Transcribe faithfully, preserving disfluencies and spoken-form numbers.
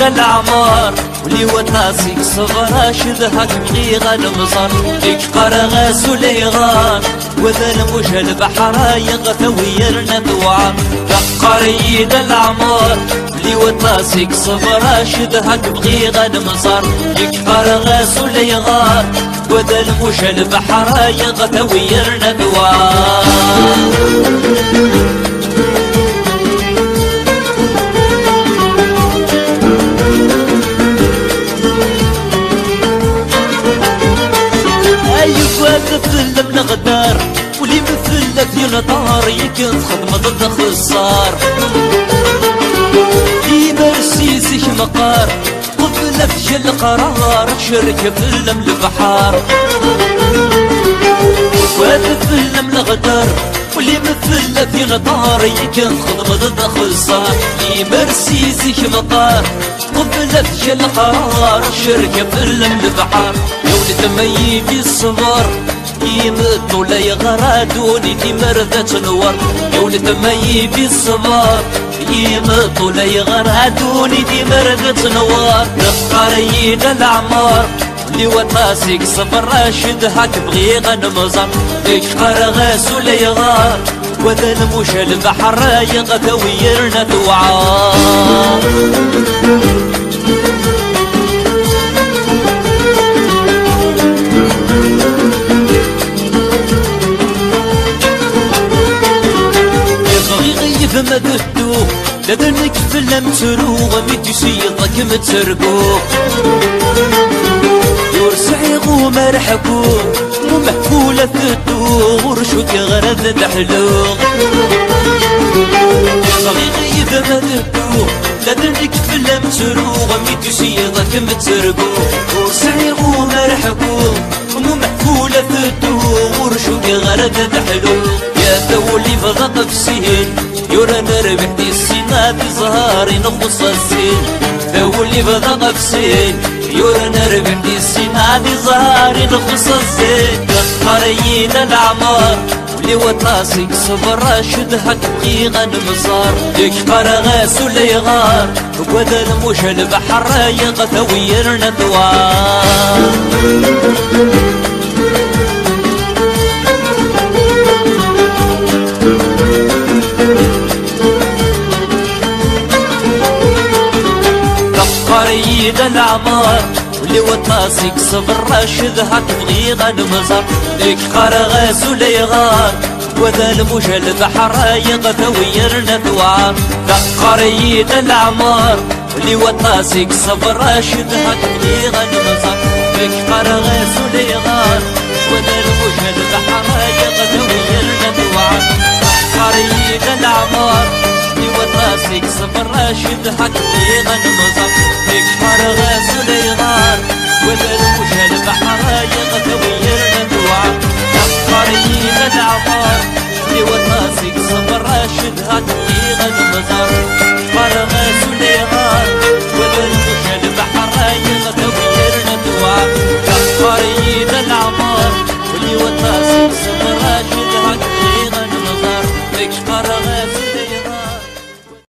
قريد العمار ولي وناسي صغرا شدهك بغيغ المصر ليك قرغ سليغان وذا الموج البحر يغثوي الندوع قريد العمار ولي وناسي صغرا شدهك بغيغ المصر ليك قرغ سليغان وذا الموج البحر يغثوي الندوع مثل من غدار ولي مثل في نطار يكن خدمة ضد خسار في مرسيسك مقار قبل في القرار شركة في اللم البحار ومثل من غدار ولي مثل في نطار يكن خدمة ضد خسار في مرسيسك مقار قبل في القرار شركة في اللم البحار يا ولد مي في الصبر يمدوا لي غرادوني في مردة نور يا ولد مي في الصبر يمدوا لي غرادوني في مردة نور قريد الأعمار لي وناسك صبر راشدهك بغيغ نمزر ليك قرغ سليغار وذا الموج البحر يغثوي الندوعار مدتو لذنك في اللم تروغ متسيطك مترقو يرسعيغو مرحكو ومحفولة ثدو ورشوك غرد تحلو صغيغي بمدتو لذنك في اللم تروغ متسيطك مترقو يرسعيغو مرحكو ومحفولة ثدو ورشوك غرد تحلو يا ثولي فضق بسين يورا نربح دي السنة في زهاري نخص السين ثولي بضغ بسين يورا نربح دي السنة في زهاري نخص السين قريد الأعمار ولي وناسك صبر راشدهك بغيغ نمصار ليك قرغ سليغار وذا الموج البحر يغثوي الندوار قريد الأعمار ولي وناسك صبر راشدهك بغيغ نمزر ليك قرغ سليغان وذا الموج البحر يغثوي الندوار قريد الأعمار ولي وناسك صبر راشدهك بغيغ نمزر ليك قرغ سليغان وذا الموج البحر يغثوي الندوار قريد الأعمار وناسك صبر راشدهك بغيغ نمزر ليك قرغ سليغان وذا الموج البحر يغثوي الندوار قريد الأعمار لي وناسك صبر راشدهك بغيغ نمزر قرغ سليغان وذا الموج البحر يغثوي الندوار قريد الأعمار لي وناسك صبر راشدهك بغيغ نمزر ليك قرغ